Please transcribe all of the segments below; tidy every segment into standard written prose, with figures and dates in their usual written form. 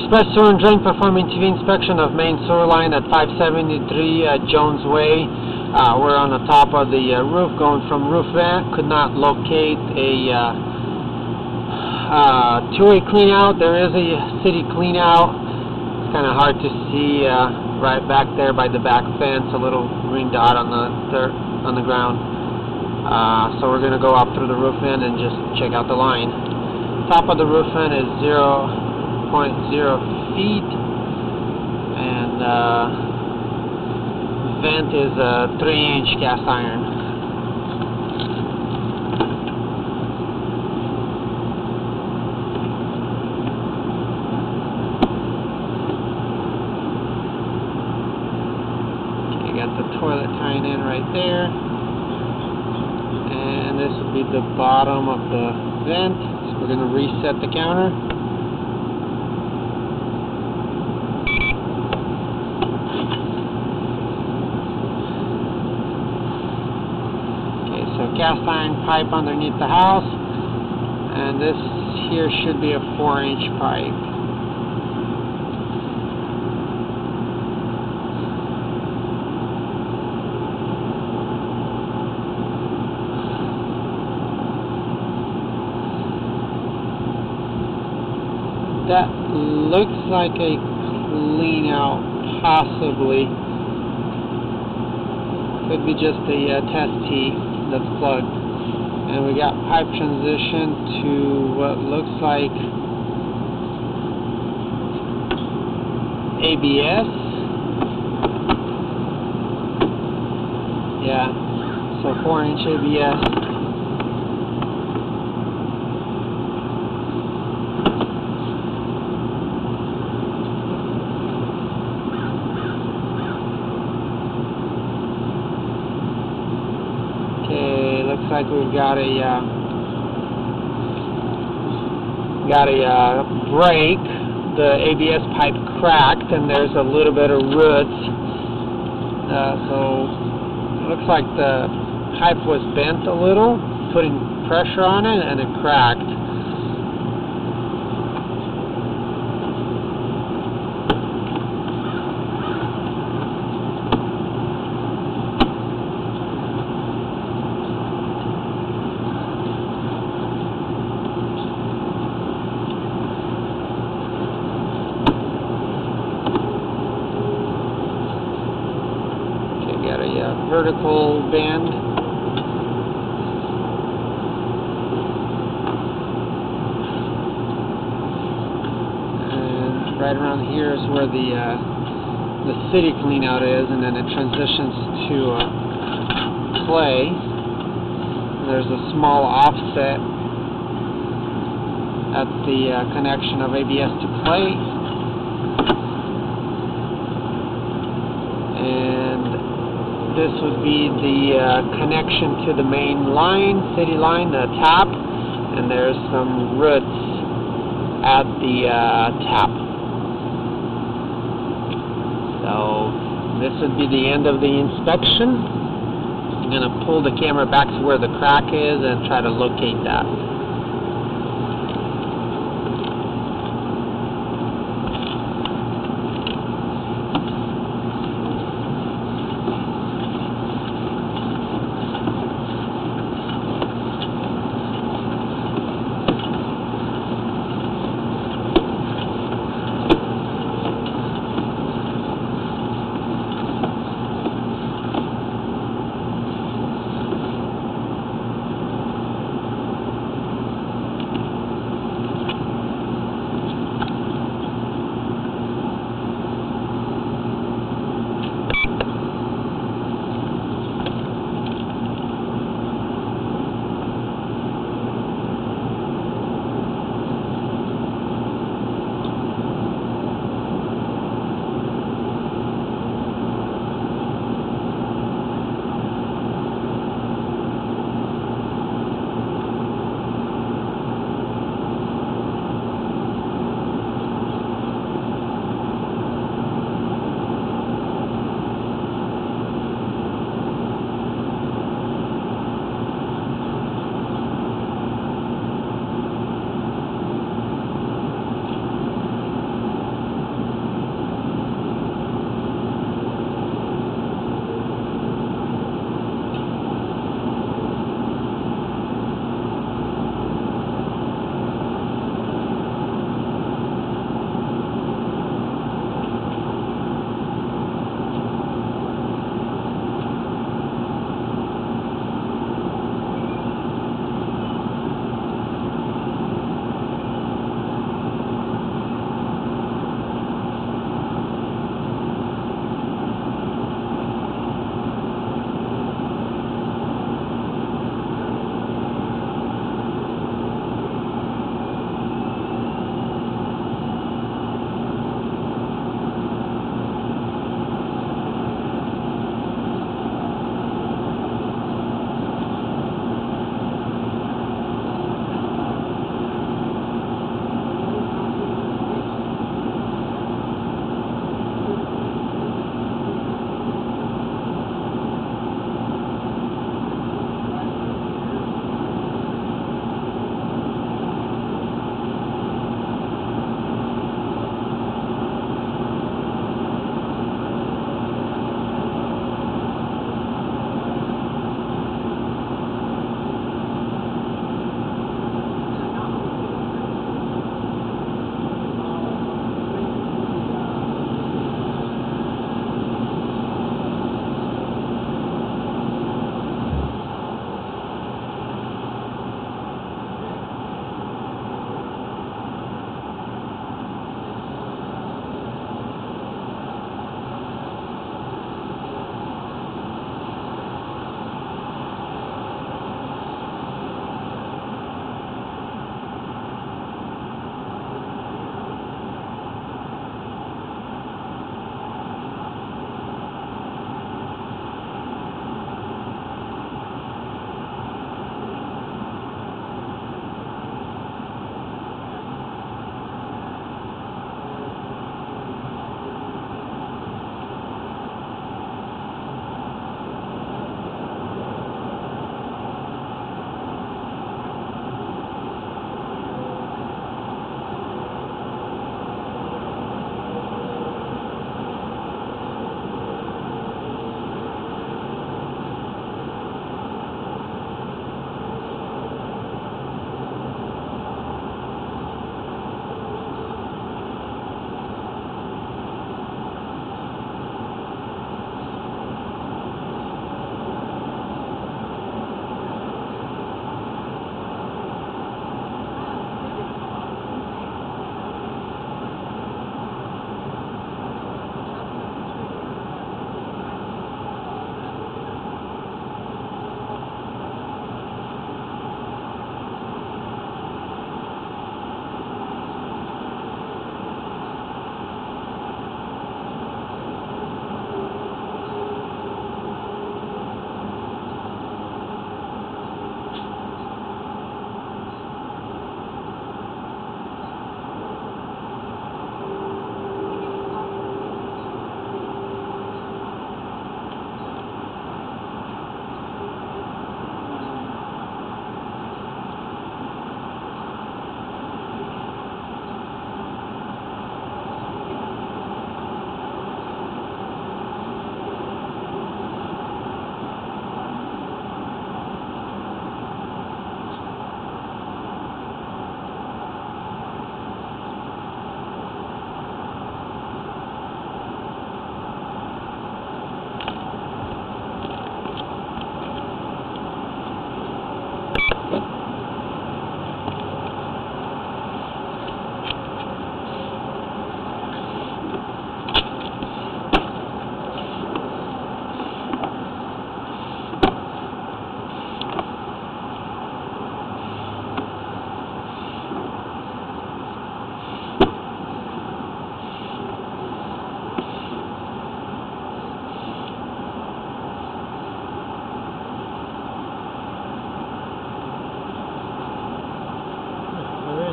Express Sewer and Drain performing TV inspection of main sewer line at 573 Jones Way. We're on the top of the roof going from roof vent. Could not locate a two-way clean out. There is a city clean out. It's kind of hard to see right back there by the back fence, a little green dot on the dirt on the ground. So we're going to go up through the roof vent and just check out the line. Top of the roof vent is 0.0 feet, and vent is a 3-inch cast iron. Okay, got the toilet tying in right there, and this will be the bottom of the vent. We're going to reset the counter. Okay, so cast iron pipe underneath the house, and this here should be a 4-inch pipe. That looks like a clean out, possibly. Could be just a test tee that's plugged. And we got pipe transition to what looks like ABS. Yeah, so 4-inch ABS. Looks like we've got a break. The ABS pipe cracked, and there's a little bit of roots. So it looks like the pipe was bent a little, putting pressure on it, and it cracked. Got a vertical bend. And right around here is where the city cleanout is, and then it transitions to clay. There's a small offset at the connection of ABS to clay. This would be the connection to the main line, city line, the tap, and there's some roots at the tap. So this would be the end of the inspection. I'm going to pull the camera back to where the crack is and try to locate that.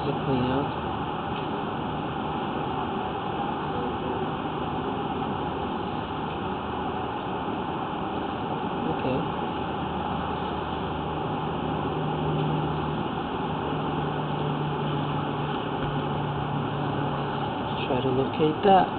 a clean out. Okay. Let's try to locate that.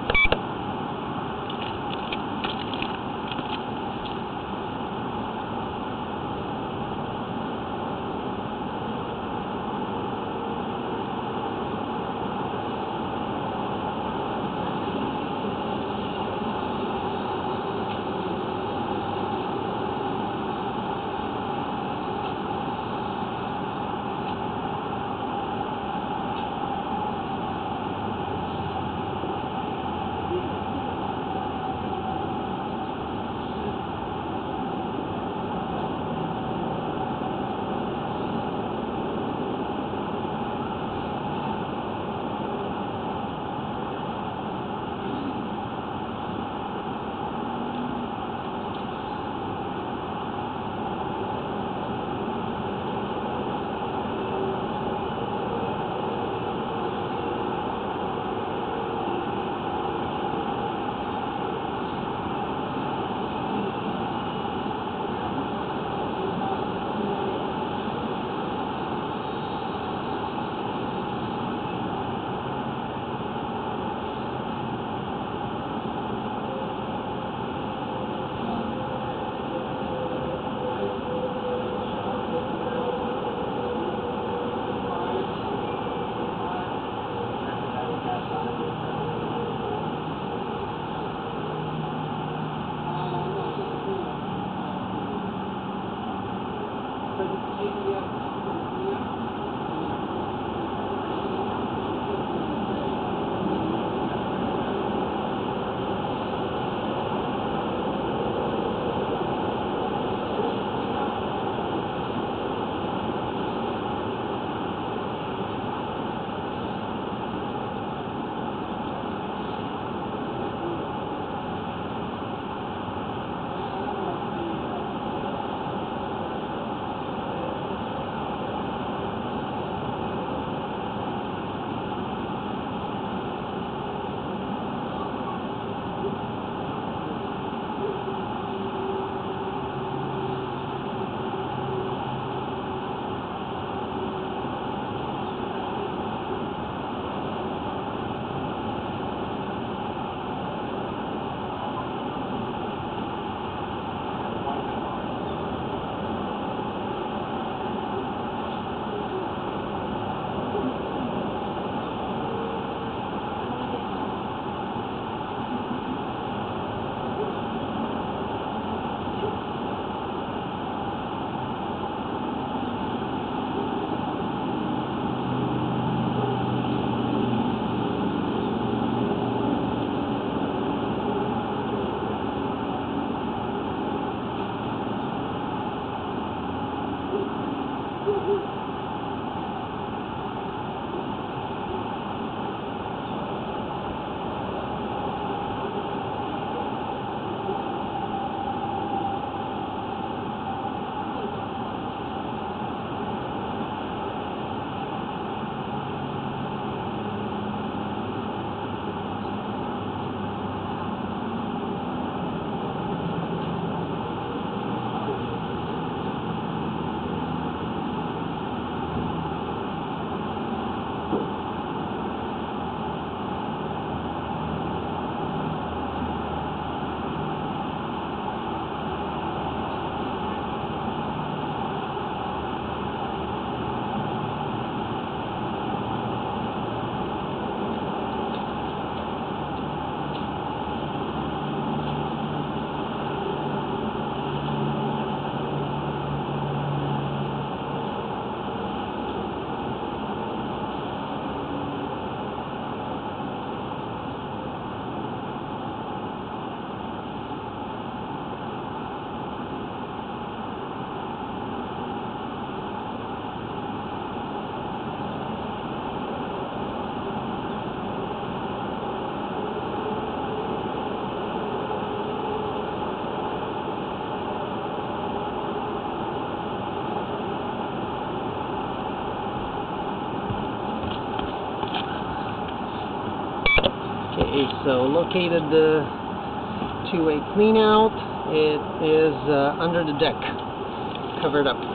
Okay, so located the two-way clean out. It is under the deck, covered up.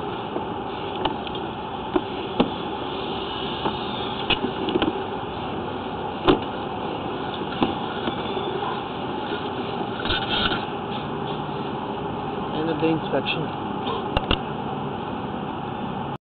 End of the inspection.